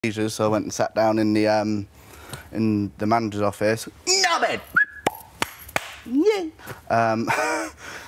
seizures, so I went and sat down in the manager's office. No, man! Yeah.